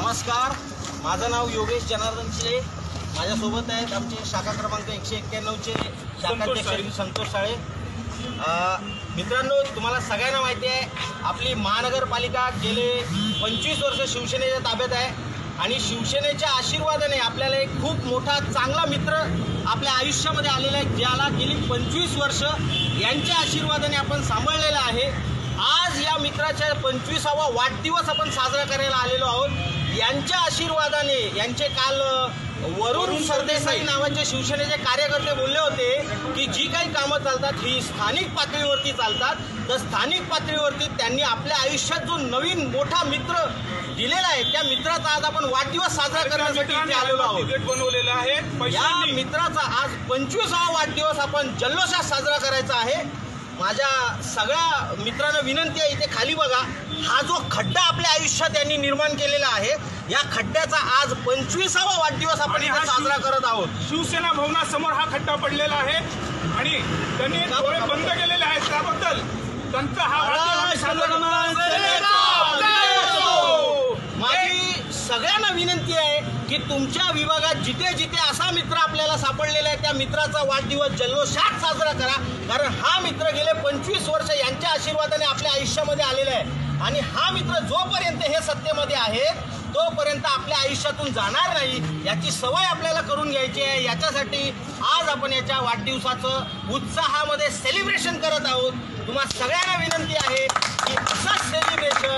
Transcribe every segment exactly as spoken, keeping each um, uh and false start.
नमस्कार, माझं नाव योगेश जनार्दन चिले. माझ्यासोबत आहेत आमचे शाखा क्रमांक एकशे एक्क्याण्णवचे शाखाध्यक्ष संतोष साळे. मित्रांनो, तुम्हाला सगळ्यांना माहिती आहे आपली महानगरपालिका गेले पंचवीस वर्ष शिवसेनेच्या ताब्यात आहे आणि शिवसेनेच्या आशीर्वादाने आपल्याला एक खूप मोठा चांगला मित्र आपल्या आयुष्यामध्ये आलेला आहे, ज्याला गेली पंचवीस वर्ष यांच्या आशीर्वादाने आपण सांभाळलेला आहे. आज या मित्राच्या पंचवीसावा वाढदिवस आपण साजरा करायला आलेलो आहोत. यांच्या आशीर्वादाने यांचे काल वरुण सरदेसाई नावाचे शिवसेनेचे कार्यकर्ते बोलले होते की जी काही कामं चालतात ही स्थानिक पातळीवरती चालतात. तर स्थानिक पातळीवरती त्यांनी आपल्या आयुष्यात जो नवीन मोठा मित्र दिलेला आहे त्या मित्राचा आज आपण वाढदिवस साजरा करण्यासाठी इथे आलेलो आहोत. बनवलेला आहे. या मित्राचा आज पंचवीसावा वाढदिवस आपण जल्लोषात साजरा करायचा आहे. माझ्या सगळ्या मित्रांना विनंती आहे, इथे खाली बघा, हा जो खड्डा आपल्या आयुष्यात यांनी निर्माण केलेला आहे या खड्ड्याचा आज पंचवीसावा वाढदिवस आपण इथे साजरा करत आहोत. शिवसेना भवनासमोर हा खड्डा पडलेला आहे आणि त्यांनी डोळे बंद केलेले आहेत. त्याबद्दल त्यांचा हा माझी सगळ्यांना विनंती आहे की तुमच्या विभागात जिथे जिथे असा मित्र आपल्याला सापडलेला आहे त्या मित्राचा वाढदिवस जल्लोषात साजरा करा. कारण हा मित्र गेले पंचवीस वर्ष यांच्या आशीर्वादाने आपल्या आयुष्यामध्ये आलेला आहे आणि हा मित्र जोपर्यंत हे सत्तेमध्ये आहे तोपर्यंत आपल्या आयुष्यातून जाणार नाही याची सवय आपल्याला करून घ्यायची आहे. याच्यासाठी आज आपण याच्या वाढदिवसाचं उत्साहामध्ये सेलिब्रेशन करत आहोत. तुम्हाला सगळ्यांना विनंती आहे की असंच सेलिब्रेशन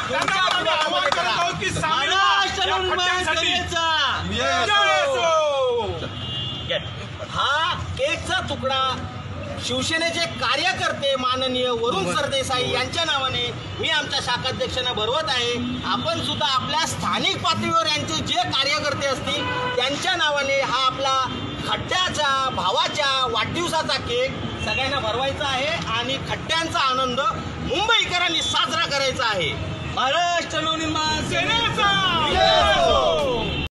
हा केकचा तुकडा शिवसेनेचे कार्यकर्ते माननीय वरुण सरदेसाई यांच्या नावाने मी आमच्या शाखाध्यक्षांना भरवत आहे. आपण सुद्धा आपल्या स्थानिक पातळीवर यांचे जे कार्यकर्ते असतील त्यांच्या नावाने हा आपला खड्ड्याच्या भावाच्या वाढदिवसाचा केक सगळ्यांना भरवायचा आहे आणि खड्ड्यांचा आनंद मुंबईकरांनी साजरा करायचा आहे. महाराष्ट्र नवनिर्माण सेनेचा